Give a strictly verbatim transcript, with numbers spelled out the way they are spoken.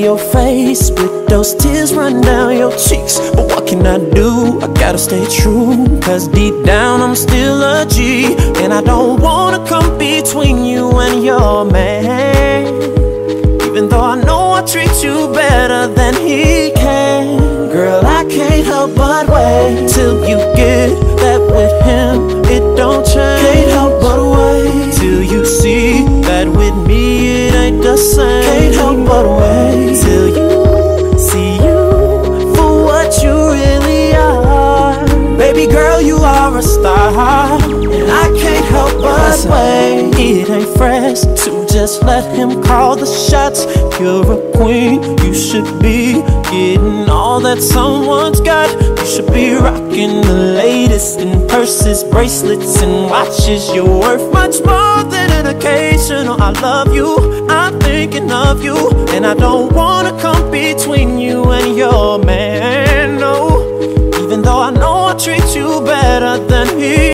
your face with those tears run down your cheeks. But what can I do? I gotta stay true, cause deep down I'm still a G. And I don't wanna come between you and your man, even though I know I treat you better than he can. Girl, I can't help but wait till you get that with him, it don't change. Can't help but wait till you see that with me it ain't the same. Can't help but wait till you see you for what you really are. Baby girl, you are a star, and I can't help but wait. It ain't fresh to just let him call the shots. You're a queen, you should be getting all that someone's got. You should be rocking the latest in purses, bracelets, and watches. You're worth much more than an occasional I love you, I'm thinking of you. And I don't wanna come between you and your man, no, even though I know I treat you better than he